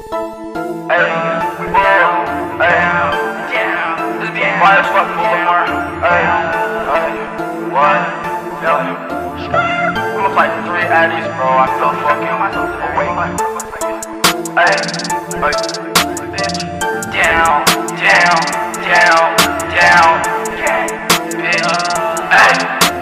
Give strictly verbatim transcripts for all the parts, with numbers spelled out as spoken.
Hey, we will. Hey, yeah. This be quiet as fuck, more. Hey, hey, what? Yo, I'm gonna fight three addies, bro. I feel fucking myself. Oh, wait, wait. Hey, hey, bitch. Down, down, down, down. Bitch. Hey,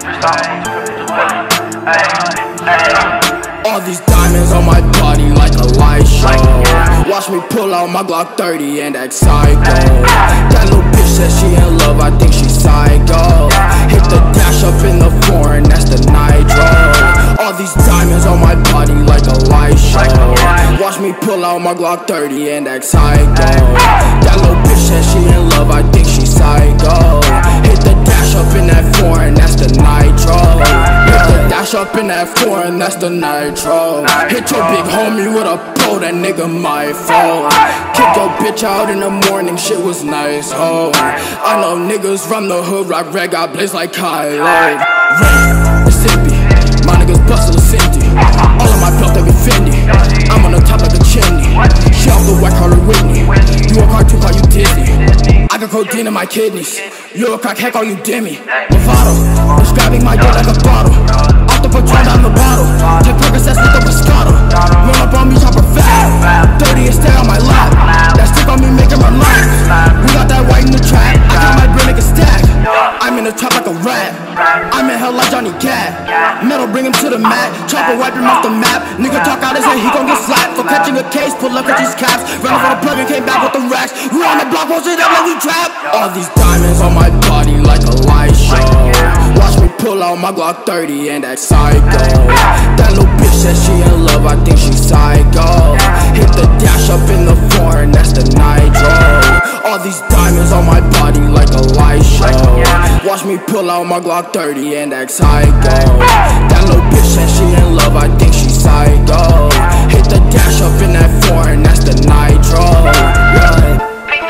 hey, hey. All these diamonds on my body like a light show. Watch me pull out my Glock thirty and act psycho. That little bitch says she in love, I think she psycho. Hit the dash up in the foreign, that's the nitro. All these diamonds on my body like a light show. Watch me pull out my Glock thirty and act psycho. That little bitch says she in love, I think she psycho. Hit the dash up in that foreign, that's the nitro. Hit the dash up in that foreign, that's the nitro. Hit your big homie with a pro, that nigga might fall. Kick your bitch out in the morning, shit was nice, ho. I know niggas from the hood, rock red, got blaze like Kylo. Red, Mississippi, my niggas bustle a Cindy. All of my belt, they be Fendi. I'm on the top like a chimney. She off the white collar Whitney. You a cartoon, call you Disney. I got codeine in my kidneys. You a crack heck, all you dimmy. Bravado, describing my dick like a bottle. Off the Patron down the bottle. Take Percocets with the Moscato. Roll up on me, chop her fat. Dirty and stay on my lap. That stick on me, make him run lines. We got that white in the trap. I got my brain like a stack. I'm in the trap like a rat. I'm in hell like Johnny Cat. Metal, bring him to the mat. Chopper, wipe him off the map. Nigga talk out his head, he gon' get slapped. For catching a case, pull up with these caps. Ran for the plug and came back with the racks. We on the block, won't sit up like we trap. All these diamonds on my body like a light show. Watch me pull out my Glock thirty and act psycho. That little bitch says she in love, I think she psycho. Hit the dash up in the foreign, that's the nitro. All these diamonds on my body like a light show. Watch me pull out my Glock thirty and act psycho. That little bitch says she in love, I think she psycho. Hit the dash up in that foreign, that's the nitro. Yeah.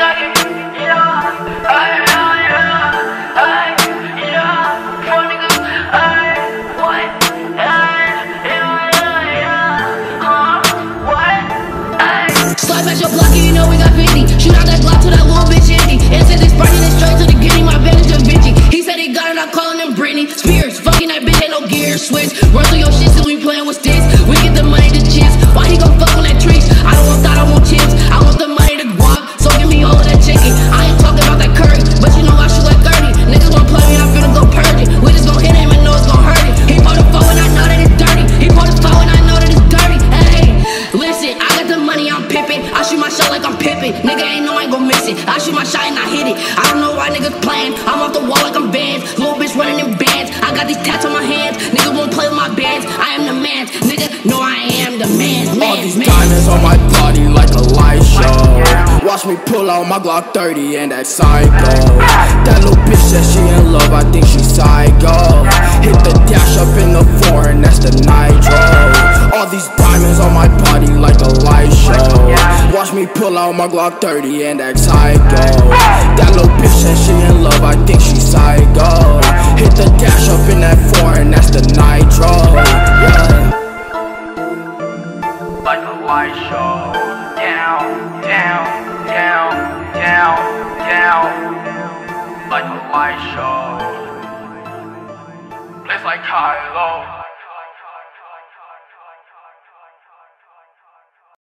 Slide past your block and you know we got fifty. Shoot out that Glock to that little bitch empty. And since it's burning it straight to the Guinea, my bed is Da Vinci. He said he got it, I'm calling him Britney Spears. Fucking that bitch, ain't no gear switch. Run through your shit since we playing with sticks. We get the money to chips. Why he gon' fuck on that trees? I don't want that, I want chips. I want the money to guap, so give me all of that chicken. I ain't talking about that curry, but you know I shoot like thirty. Niggas wanna play me, I'm finna go purge it. We just gon' hit him and know it's gon' hurt it. He bought a phone and I know that it's dirty. He bought his phone and I know that it's dirty. Hey, listen, I got the money, I'm pippin'. I shoot my shot like I'm Pippin'. Nigga ain't know I ain't gon' miss it. I shoot my shot and I hit it. I don't know why niggas playin'. I'm off the wall like I'm Vans. Little bitch running in bands. I got these tats on my hands. Nigga won't play with my bands. I am the man. Nigga, no I am the man. man All these man. diamonds on my body like a light show. Watch me pull out my Glock thirty and act psycho. That little bitch says she in love, I think she psycho. Hit the dash up in the foreign, that's the nitro. All these diamonds on my body like a light show. Watch me pull out my Glock thirty and act psycho. That little bitch says she in love, I think she psycho. Hit the dash up in that foreign, that's the nitro. Yeah. Like a light show. Down, down, down, down, down. Like a light show. Place like Kylo.